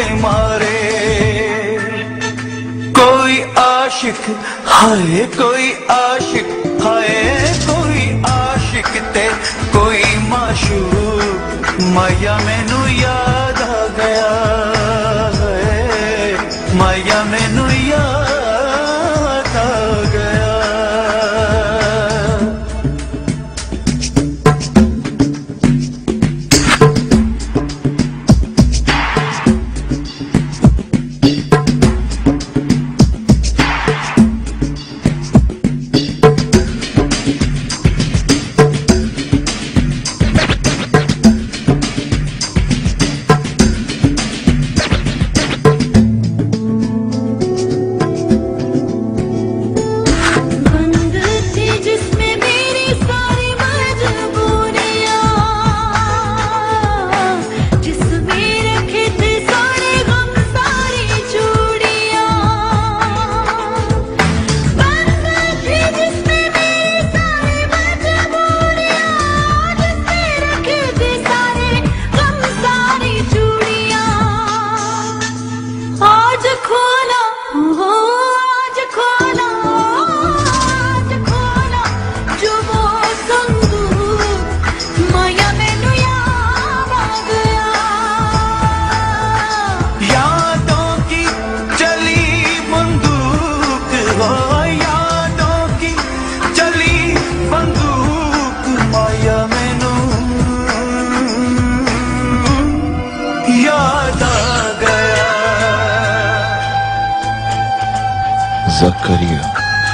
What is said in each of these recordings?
दे मारे। कोई आशिक हाय, कोई आशिक हाय, कोई आशिक ते कोई माशूक, माया मैनू याद आ गया है, माया मैनू याद आ गया। ज़करिया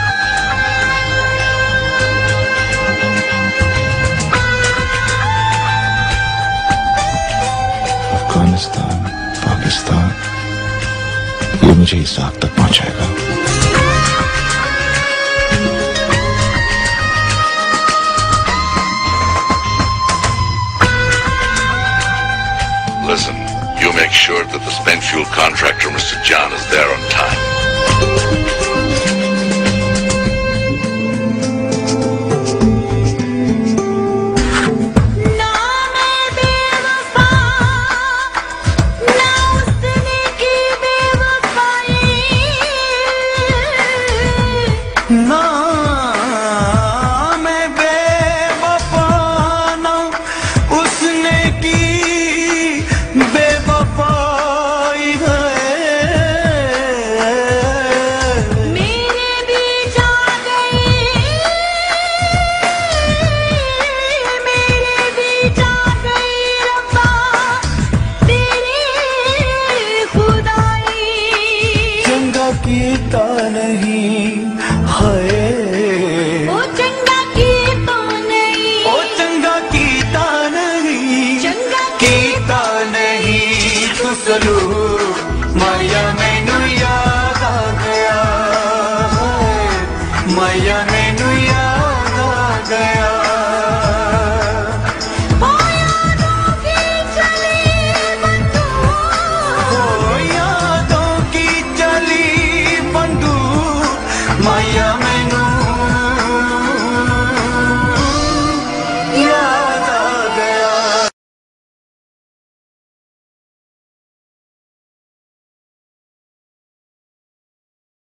अफगानिस्तान, पाकिस्तान, ये मुझे इस आग तक पहुंचाएगा। Listen, you make sure that the spent fuel contractor, Mr. John, is there on time. ना मैं बेवफा ना उसने की बेवफाई है, मेरे बीच आ गई, मेरे बीच आ गई रब्बा तेरी खुदाई। चंगा कीता नहीं हाय, ओ चंगा कीता नहीं, ओ चंगा कीता नहीं, चंगा कीता नहीं तू सलूक, माया में